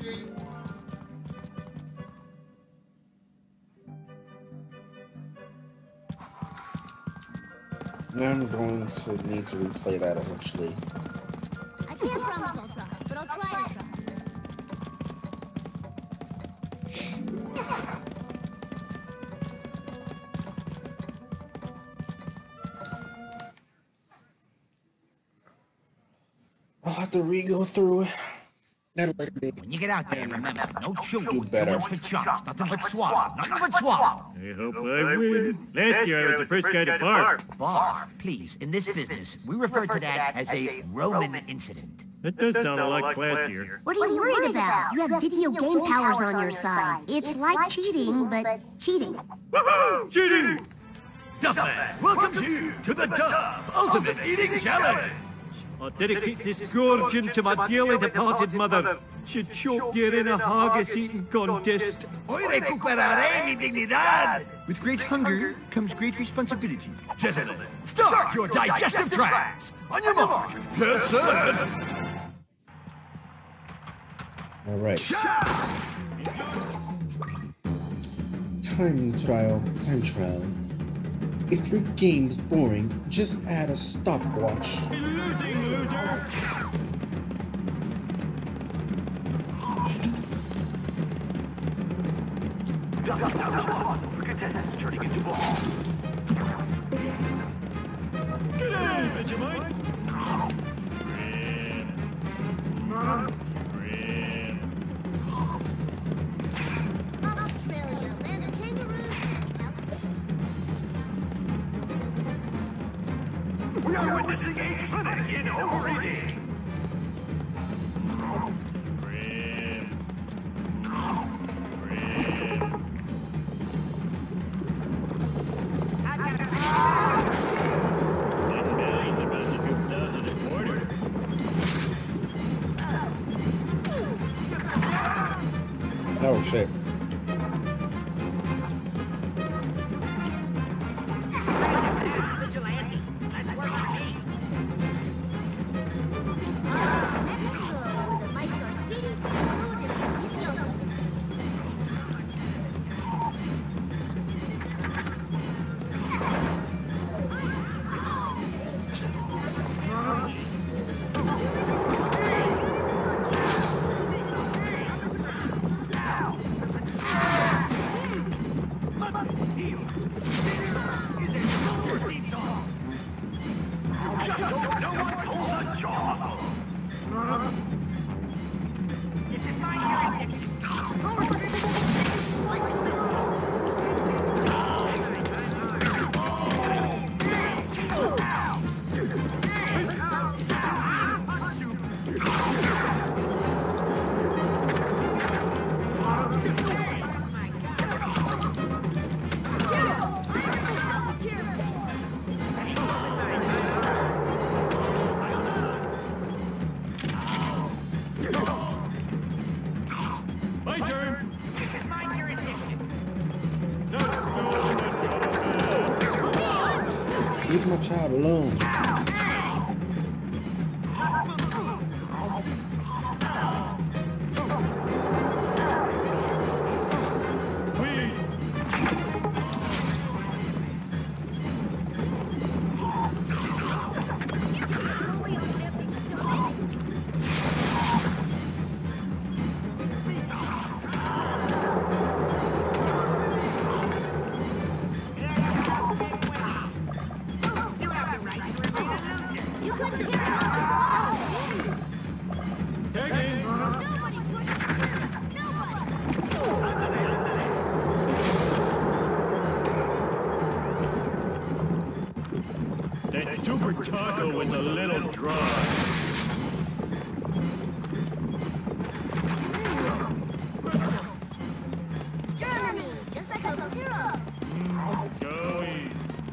Now I'm going to need to replay that eventually. I can't promise I'll try, but I'll try to try. I'll have to re-go through it. That'll later be. When you get out there, remember, no chewing. Do better. Chewing's for chumps. Nothing but swallow. Nothing but swallow. I hope I win. Last year I was the first guy to barf. Barf, please. In this business, we refer to that as a Roman incident. That does sound a lot classier. What are you worried about? You have video game powers on your side. It's like cheating, but cheating. Woohoo! Cheating! Duffman welcomes you to the Duff Ultimate Eating Challenge. I'll dedicate this gorging to my dearly departed mother. She choked her in a haggis eating contest. Hoy recuperaré mi dignidad. With great hunger comes great responsibility. Gentlemen, start your digestive tracts. On your mark, get set. All right. Time trial. If your game's boring, just add a stopwatch. Losing, loser! Duck is now responsible for contestants turning into balls. G'day, Vegemite! Australia, land of kangaroos. We are witnessing a clinic in overeating. Oh shit. Vigilante, let's work for me. Mexico, the mice are speedy, food is delicioso. Just hope no one pulls a jaw muscle. This is my jurisdiction. My turn! This is my jurisdiction. Leave my child alone. You have the right to remain a loser. You couldn't hear it. Nobody pushes through. Nobody. That super taco was a little dry. Germany, just like our heroes. Go eat.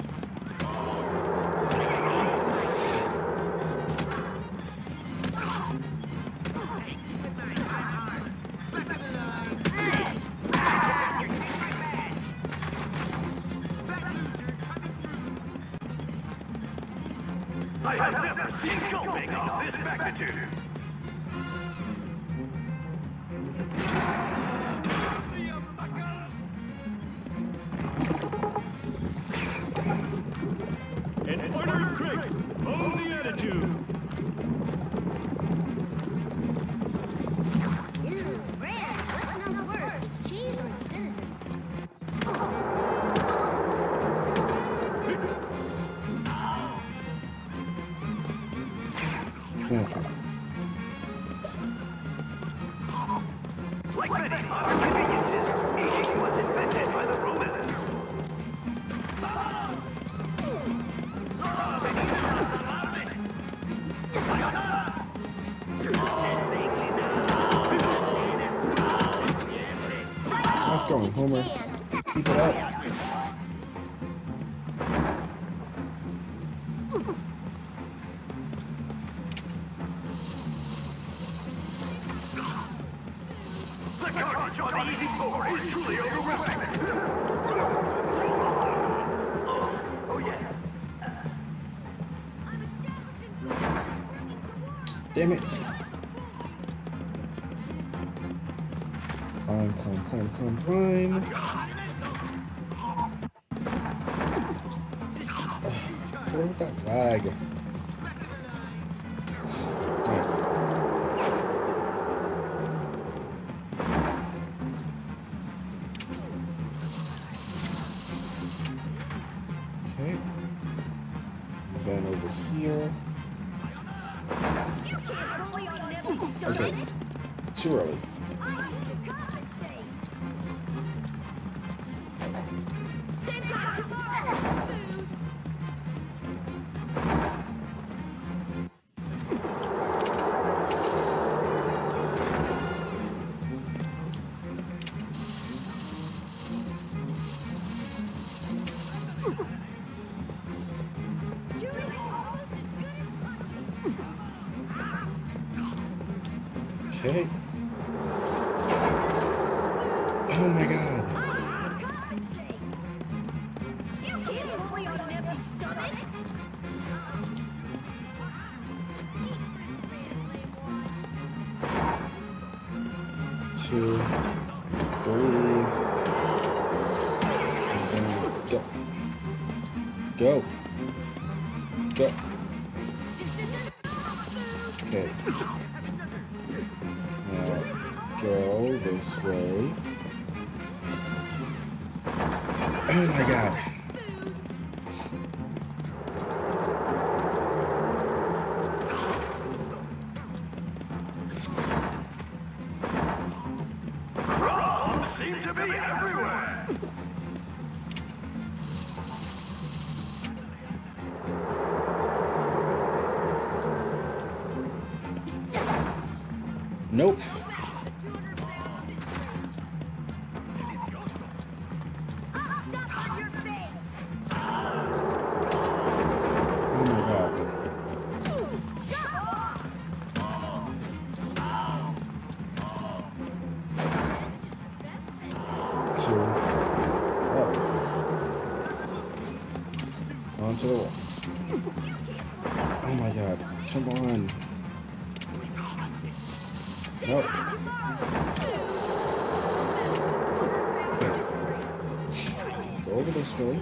I have never seen gulping of this magnitude. going, Homer. Keep it up. The carnage on the easy floor is truly overwhelming. Oh yeah. Damn it. Climb, climb, climb, climb, climb. What with that lag? Okay. Then over here. Okay. Too early. Okay. Oh my god. Two, three, and go. Go. Go. Okay. Go this way. Oh my god. Crumbs seem to be everywhere. Nope. Oh my god. Two. Up. Onto the wall. Oh my god. Come on. Nope. Okay. Go over this way.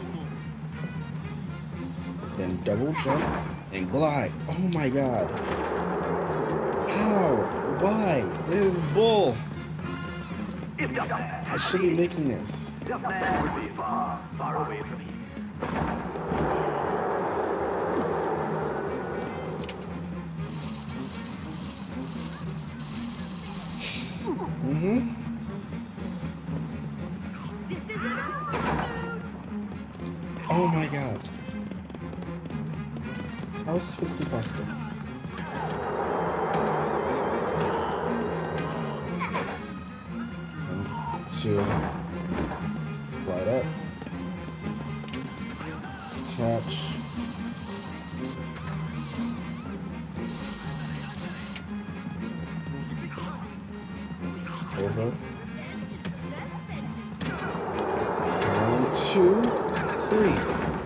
Then double jump and glide. Oh my god. How? Why? This is bull. If Duffman I had should be making this. Duffman would be far, far away from here. Mm-hmm. This isn't all. Oh my god. How is this physically possible? One, two. Glide up. Attach. Over. 1, 2, 3.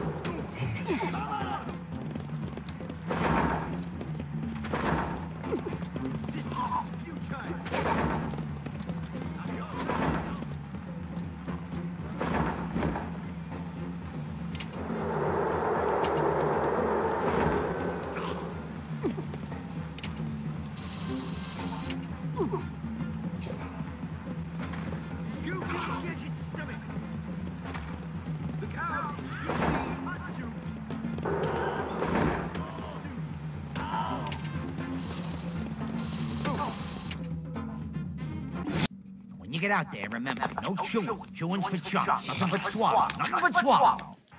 When you get out there, remember, no chewing. Chewing's for chumps. Nothing but swallow. Nothing but swallow.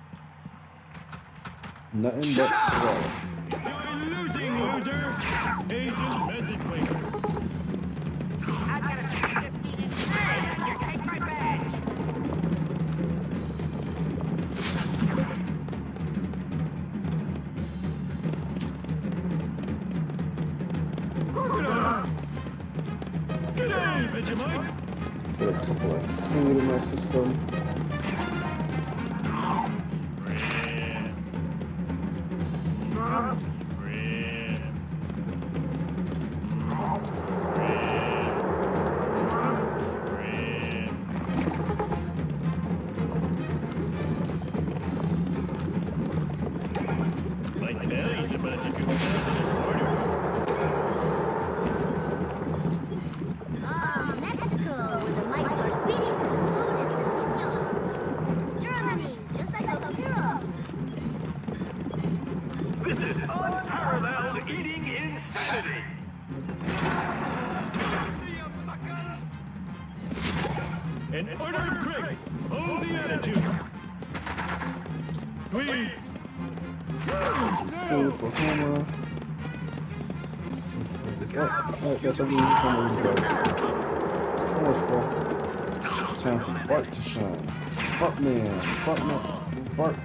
Nothing but swallow. You're losing, loser! Agent message waker. I got a 15 and take my badge. Get a couple of food in my system. This is unparalleled eating insanity! And order Craig, hold the attitude. Three. Food for Homer. Oh, that's what we need Homer's drugs. Homer's full. Time for Bart to shine. Bartman. Bart.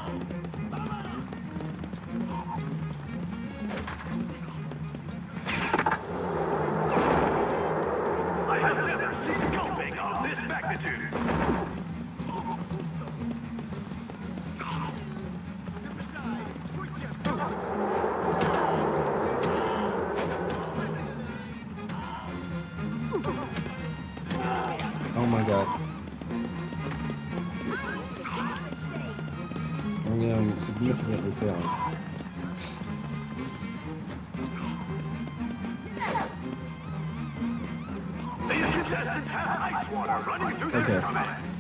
I have never seen gulping of this magnitude! Oh my god. I am significantly failing. These contestants have ice water running through their stomachs!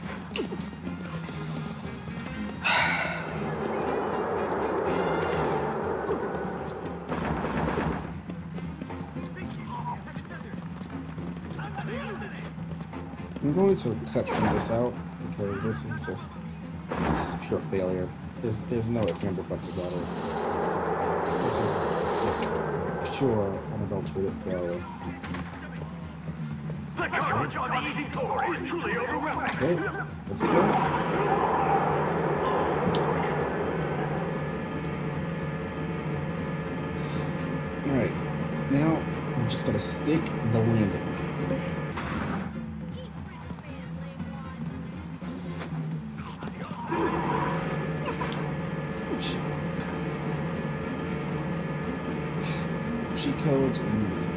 I'm going to cut some of this out because this is pure failure. There's no ifs, ands, or buts about it. This is just pure unadulterated failure. The garbage on the eating floor is truly overwhelming! Okay, let's go. Alright, now I'm just gonna stick the landing. Cheat codes and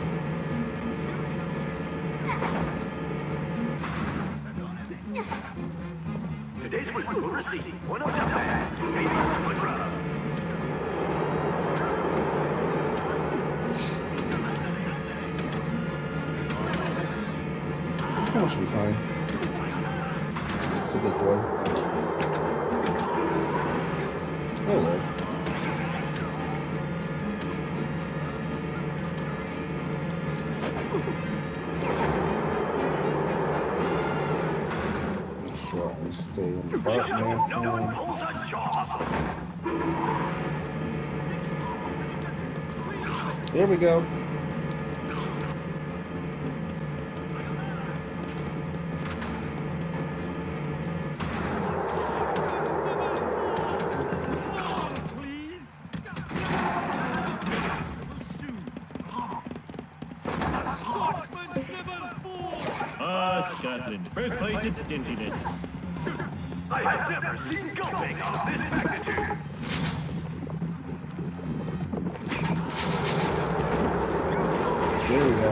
Today's winner will receive one of Japan's famous foot rubs. That should be fine. It's a big boy. Oh, live. Sure, I stay in the Just Bartman hope no one form. pulls a jaw muscle. There we go. Scotland, birthplace of stinginess. I have never seen gulping of this magnitude. There we go.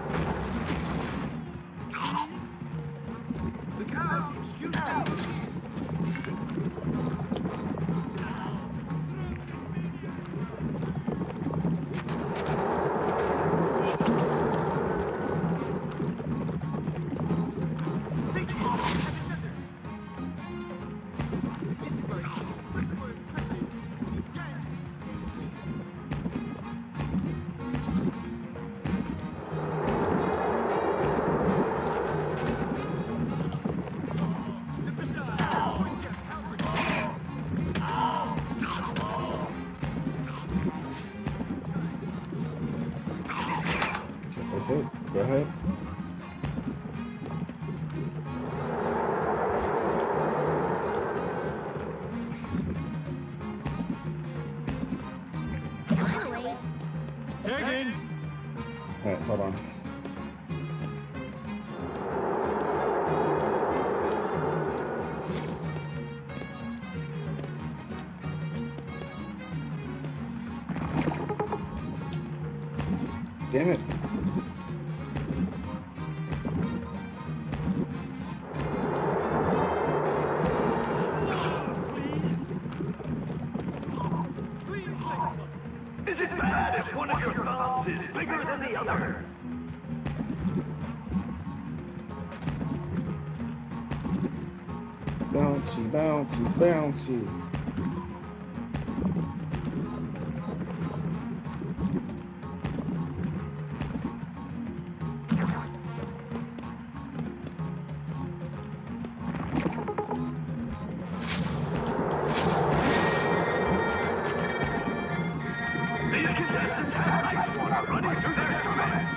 Look out! Excuse me! Okay, go ahead. Finally. Taken. Alright, hold on. Damn it. Is it bad if one of your thumbs is bigger than the other? Bouncy, bouncy, bouncy. These contestants have ice water running through their stomachs.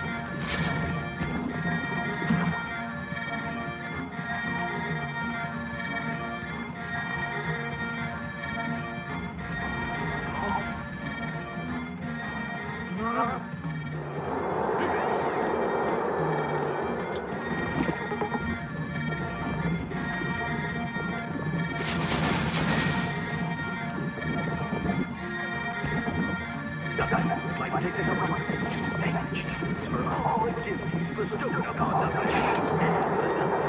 I'd like to take this opportunity to thank Jesus for all the gifts he's bestowed upon the man and the devil.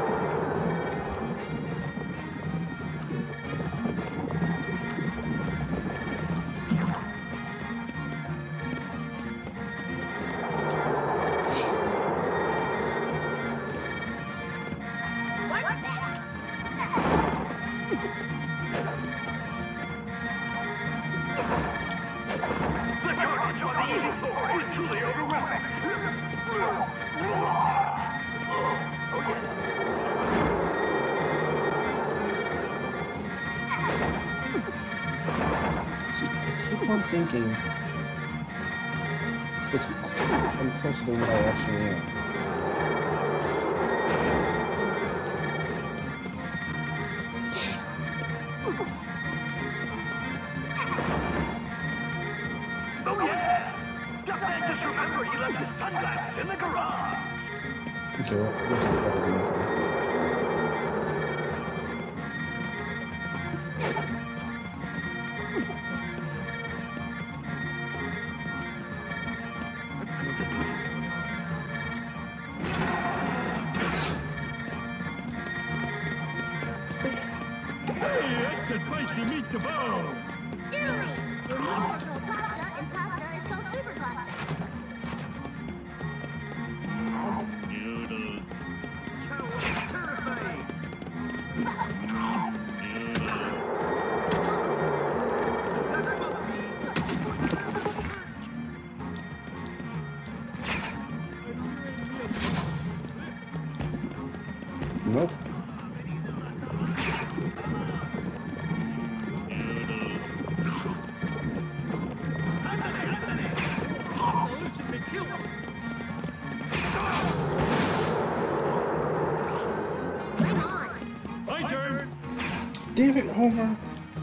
The carnage on the eating floor is truly overwhelming. Oh yeah. See, I keep on thinking I'm closer to what I actually am. Oh yeah. Duckman just remembered he left his sunglasses in the garage. Okay, well, this is better than nothing. Hey, it's a spicy meatball! Italy! Their meats are called pasta, and pasta is called super pasta. Noodles. Terrifying. Nope. Come on! My turn! Damn it, Homer.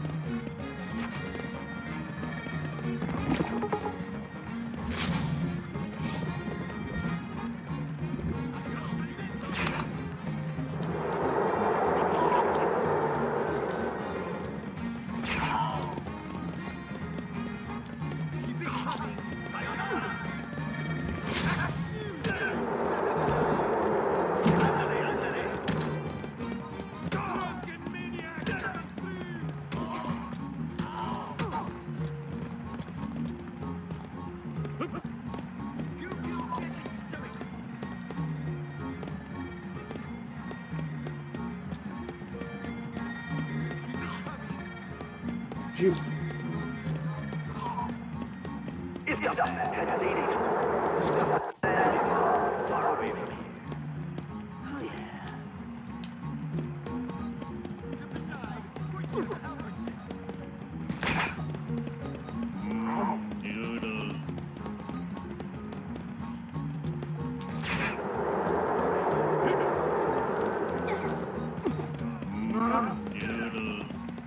Phew. If Duckman had stayed in school, Duckman would be far, far away from here. Oh yeah. Noodles. Noodles.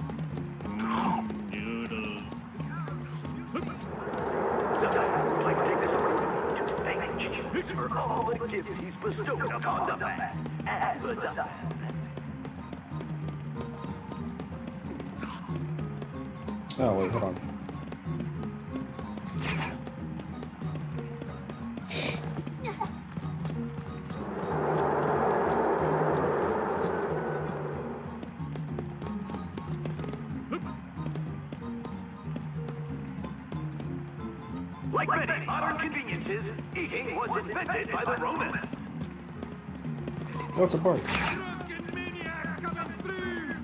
Noodles. I'd like to take this opportunity to thank Jesus for all the gifts he's bestowed upon the man and the Duckman. Oh, wait, hold on. Like many modern conveniences, eating was invented by the Romans. Oh, it's a bug. Drunken maniac coming through!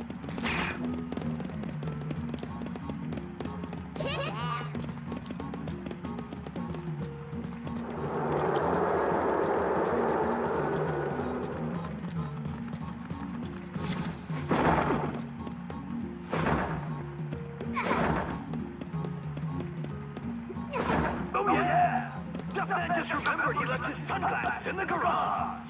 Oh yeah! Duffman just remembered he left his sunglasses in the garage.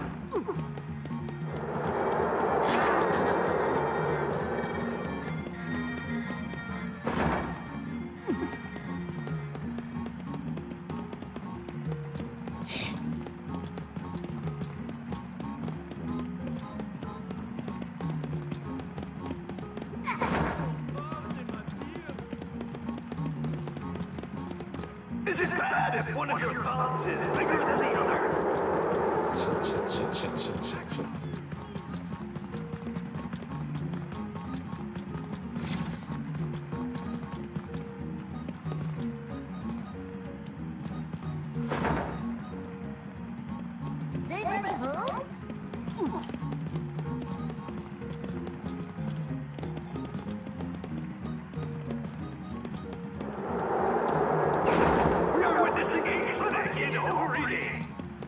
Is it bad if one of your thumbs is bigger than the other? Shit. Is anybody home? We are witnessing a clinic in overeating.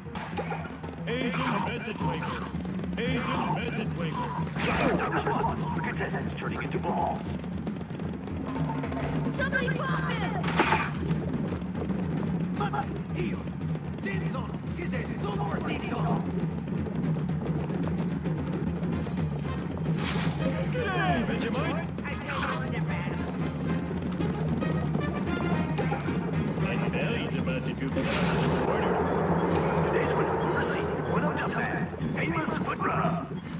Asian message waker. Asian message waker. He's not responsible for contestants turning into balls. Somebody pop him! G'day, Vegemite! My belly's about to droop down the order. Today's winner will receive one of Duffman's famous foot rubs.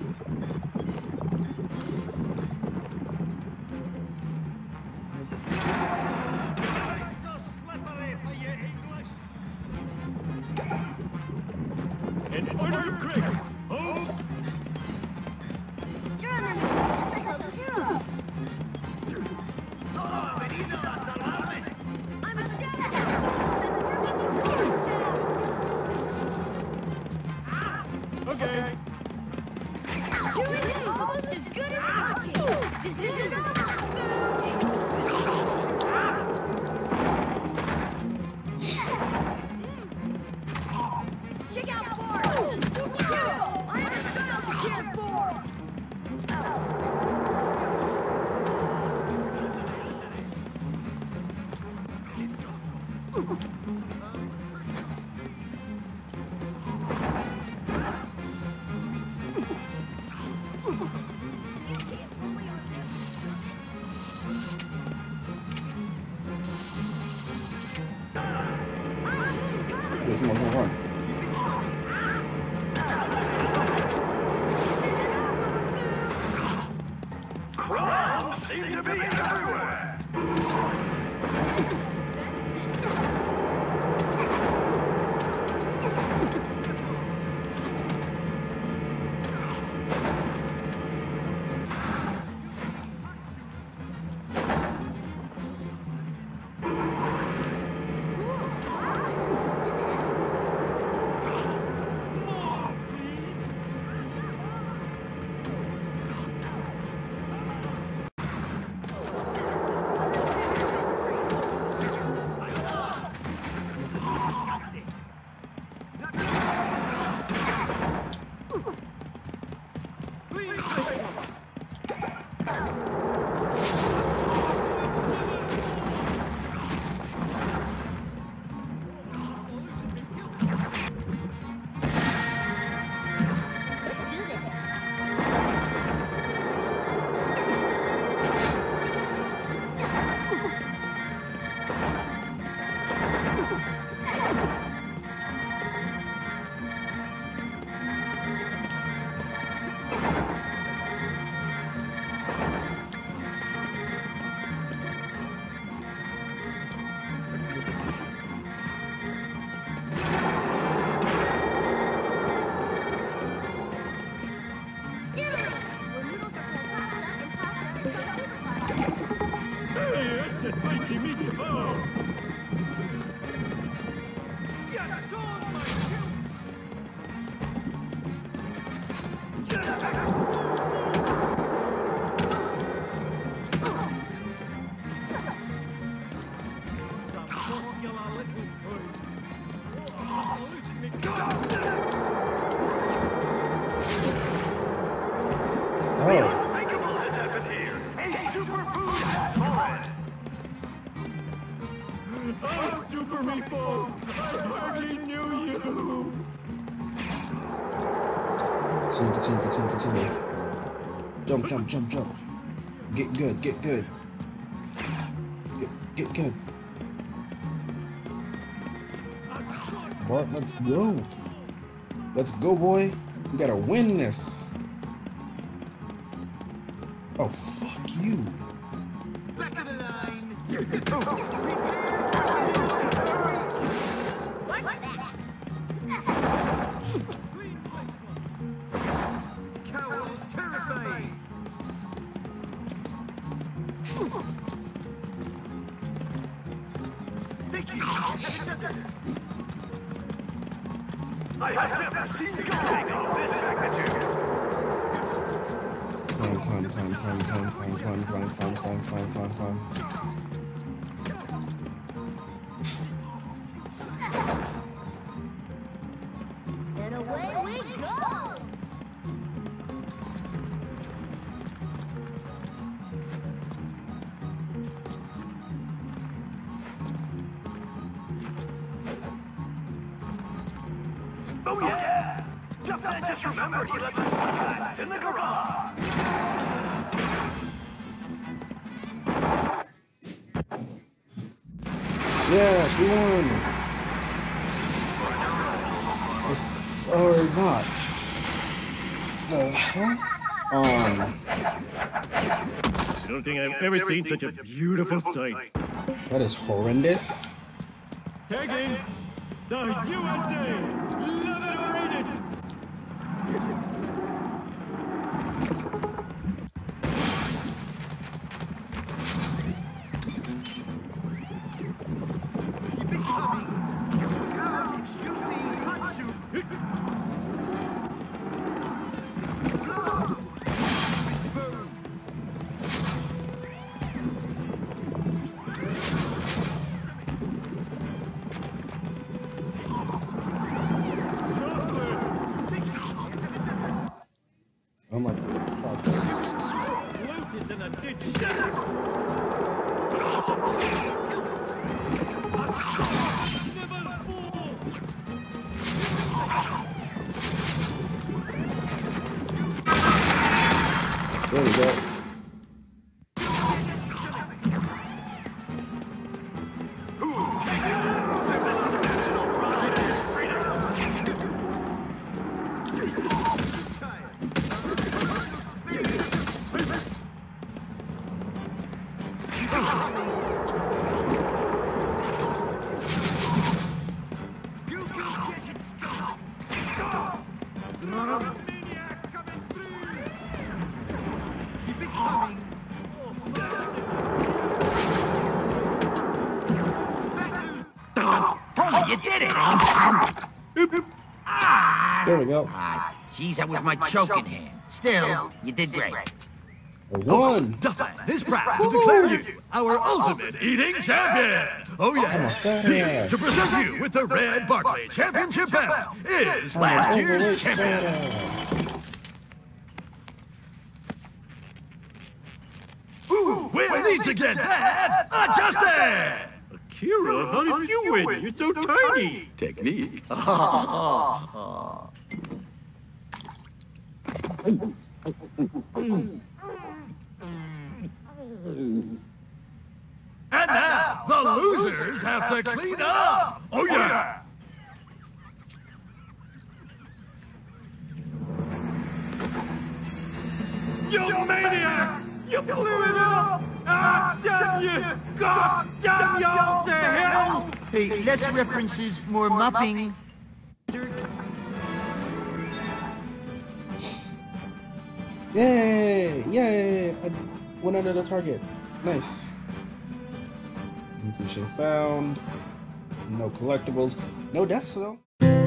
It's so slippery for you English. And order Craig. Home. Germany, just like Hogan's Heroes. I'm a status I'm working towards that. Okay. Chewing is almost as good as punching. This isn't over. Check out Ford, the superhero. I am a child to care for. There's more than one. Crumbs seem to be everywhere. Let's do this. Italy, where noodles are called pasta and pasta is called super pasta. Hey, that's a spicy meatball. Oh, Unthinkable has happened here. A superfood has fallen. Oh, Super Meatball! I hardly knew you! continue. Jump. Get good. Get good. Bart, let's go. Let's go, boy. We gotta win this. Oh, fuck you. Back of the line. This cowl is terrifying. Thank you. I have never seen guarding of this magnitude. Climb. And away we go! Oh yeah! Duffman just remembered he left his sunglasses in the garage. Yes, we won. Or not. The hell? I don't think I've ever seen such a beautiful sight. That is horrendous. Tagging the USA! Love it or hate it! Keep it coming. Excuse me, hot soup. Oh my god. Floated in a ditch. Never fall! There we go. Symbol of national pride and freedom. Keep it coming. Oh, you did it! There we go. Geez, that was my choking hand. Still, you did great. I won. Duffman is proud to declare you our ultimate eating champion. Oh yeah. Here to present you with the red Barclay Championship belt is last year's champion. Ooh, Will needs to get that adjusted. Akira, how did you win? You're so tiny! Technique. And now, the losers have to clean up! Oh yeah! You maniacs! You blew it up! Ah, damn you! God damn y'all to hell! Hey, less references, more mopping. Yay! I went under the target. Nice. Mission found. No collectibles. No deaths though.